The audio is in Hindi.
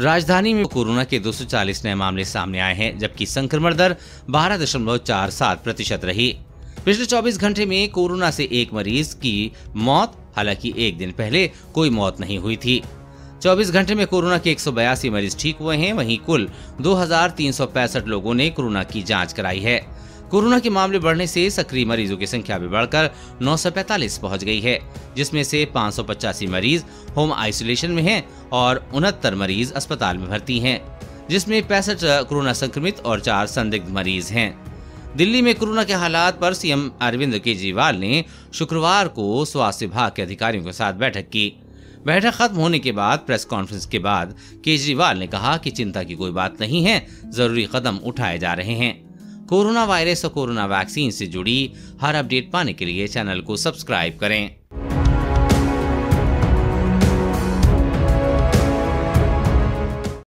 राजधानी में कोरोना के 240 नए मामले सामने आए हैं, जबकि संक्रमण दर 12.47% रही। पिछले 24 घंटे में कोरोना से एक मरीज की मौत, हालांकि एक दिन पहले कोई मौत नहीं हुई थी। 24 घंटे में कोरोना के 182 मरीज ठीक हुए हैं। वहीं कुल 2365 लोगों ने कोरोना की जांच कराई है। कोरोना के मामले बढ़ने से सक्रिय मरीजों की संख्या भी बढ़कर 945 पहुंच गई है, जिसमें से 585 मरीज होम आइसोलेशन में हैं और 69 मरीज अस्पताल में भर्ती हैं, जिसमें 65 कोरोना संक्रमित और 4 संदिग्ध मरीज हैं। दिल्ली में कोरोना के हालात पर सीएम अरविंद केजरीवाल ने शुक्रवार को स्वास्थ्य विभाग के अधिकारियों के साथ बैठक की। बैठक खत्म होने के बाद प्रेस कॉन्फ्रेंस के बाद केजरीवाल ने कहा कि चिंता की कोई बात नहीं है, जरूरी कदम उठाए जा रहे हैं। कोरोना वायरस और कोरोना वैक्सीन से जुड़ी हर अपडेट पाने के लिए चैनल को सब्सक्राइब करें।